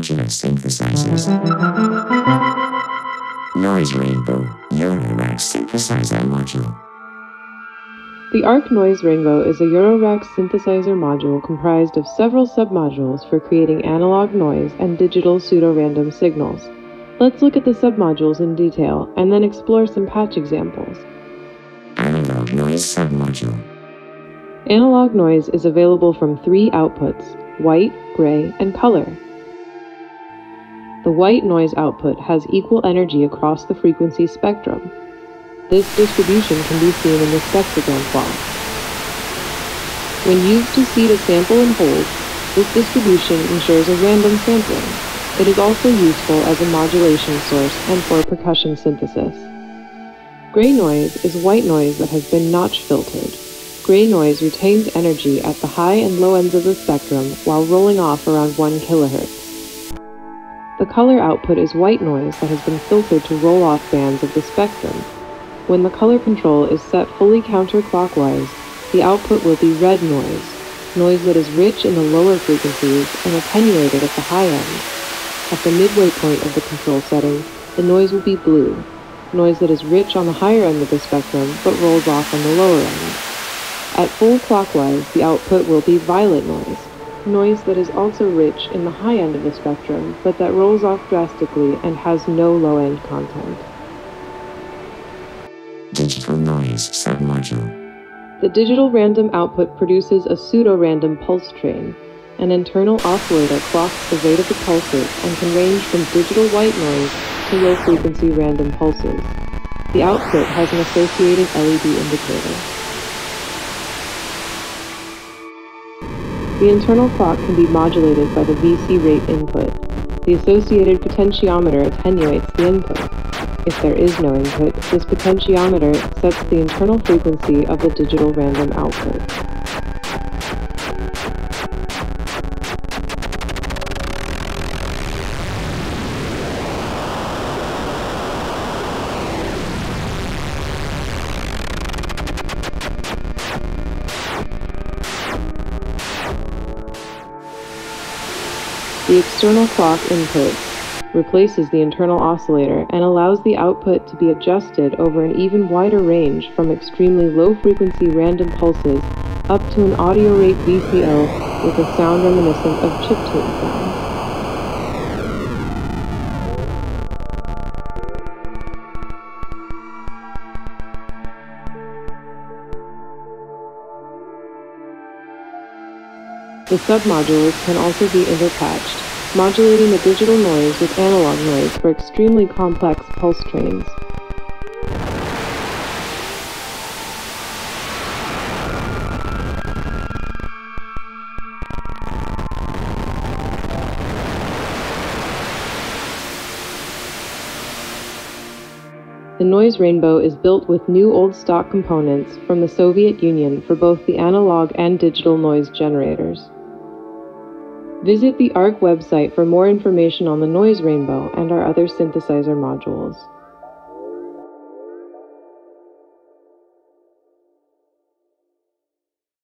modular synthesizers. Noise Rainbow, Eurorack synthesizer module. The Analogue Noise Rainbow is a Eurorack synthesizer module comprised of several submodules for creating analog noise and digital pseudorandom signals. Let's look at the submodules in detail and then explore some patch examples. Analogue Noise submodule. Analog noise is available from three outputs: white, gray, and color. The white noise output has equal energy across the frequency spectrum. This distribution can be seen in the spectrogram plot. When used to seed a sample and hold, this distribution ensures a random sampling. It is also useful as a modulation source and for percussion synthesis. Gray noise is white noise that has been notch filtered. Gray noise retains energy at the high and low ends of the spectrum while rolling off around 1 kHz. The color output is white noise that has been filtered to roll off bands of the spectrum. When the color control is set fully counterclockwise, the output will be red noise that is rich in the lower frequencies and attenuated at the high end. At the midway point of the control setting, the noise will be blue, noise that is rich on the higher end of the spectrum but rolls off on the lower end. At full clockwise, the output will be violet noise that is also rich in the high end of the spectrum but that rolls off drastically and has no low-end content. Digital Noise submodule. The digital random output produces a pseudo-random pulse train. An internal oscillator clocks the rate of the pulses and can range from digital white noise to low-frequency random pulses. The output has an associated LED indicator. The internal clock can be modulated by the VC rate input. The associated potentiometer attenuates the input. If there is no input, this potentiometer sets the internal frequency of the digital random output. The external clock input replaces the internal oscillator and allows the output to be adjusted over an even wider range from extremely low-frequency random pulses up to an audio rate VCO with a sound reminiscent of chiptune sounds. The submodules can also be interpatched, modulating the digital noise with analog noise for extremely complex pulse trains. The Noise Rainbow is built with new old stock components from the Soviet Union for both the analog and digital noise generators. Visit the ARC website for more information on the Noise Rainbow and our other synthesizer modules.